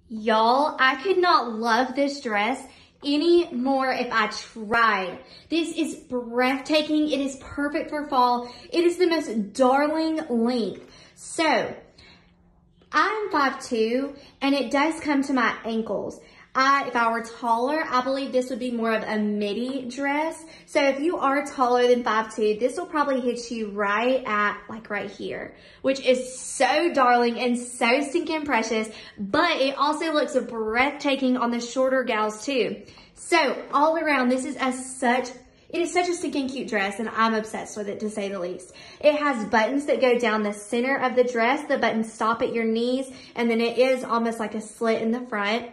Y'all, I could not love this dress any more if I tried. This is breathtaking. It is perfect for fall. It is the most darling length. So, I'm 5'2", and it does come to my ankles. If I were taller, I believe this would be more of a midi dress. So if you are taller than 5'2", this will probably hit you right at like right here, which is so darling and so stinking precious, but it also looks breathtaking on the shorter gals too. So all around, it is such a stinking cute dress, and I'm obsessed with it, to say the least. It has buttons that go down the center of the dress. The buttons stop at your knees, and then it is almost like a slit in the front.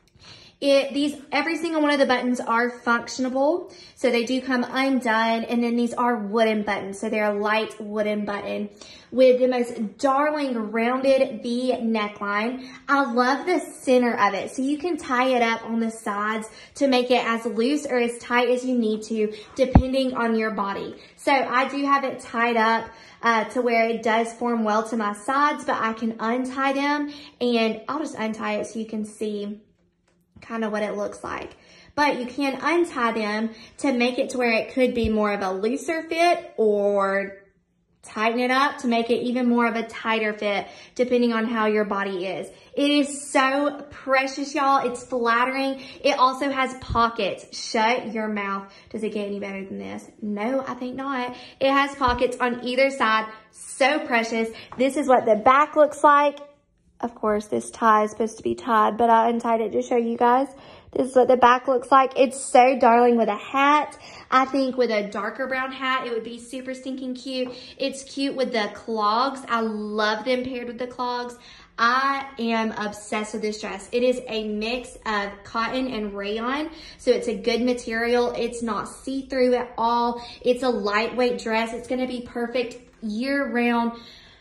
Every single one of the buttons are functionable, so they do come undone, and then these are wooden buttons, so they're a light wooden button with the most darling rounded V neckline. I love the center of it, so you can tie it up on the sides to make it as loose or as tight as you need to, depending on your body. So I do have it tied up to where it does form well to my sides, but I can untie them, and I'll just untie it so you can see kind of what it looks like. But you can untie them to make it to where it could be more of a looser fit, or tighten it up to make it even more of a tighter fit, depending on how your body is. It is so precious, y'all. It's flattering. It also has pockets. Shut your mouth. Does it get any better than this? No, I think not. It has pockets on either side. So precious. This is what the back looks like. Of course, this tie is supposed to be tied, but I untied it to show you guys. This is what the back looks like. It's so darling with a hat. I think with a darker brown hat, it would be super stinking cute. It's cute with the clogs. I love them paired with the clogs. I am obsessed with this dress. It is a mix of cotton and rayon, so it's a good material. It's not see-through at all. It's a lightweight dress. It's gonna be perfect year-round.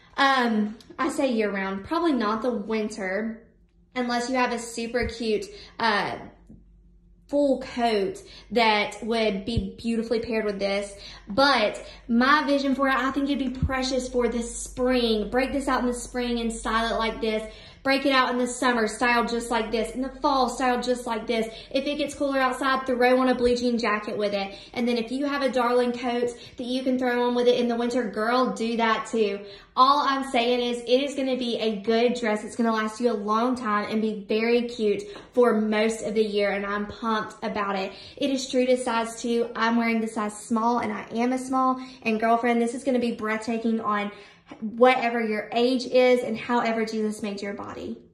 I say year-round, probably not the winter, unless you have a super cute full coat that would be beautifully paired with this. But my vision for it, I think it'd be precious for the spring. Break this out in the spring and style it like this. Break it out in the summer, style just like this. In the fall, style just like this. If it gets cooler outside, throw on a blue jean jacket with it. And then if you have a darling coat that you can throw on with it in the winter, girl, do that too. All I'm saying is it is gonna be a good dress. It's gonna last you a long time and be very cute for most of the year, and I'm pumped about it. It is true to size 2. I'm wearing the size small, and I am a small. And girlfriend, this is gonna be breathtaking on whatever your age is and however Jesus made your body.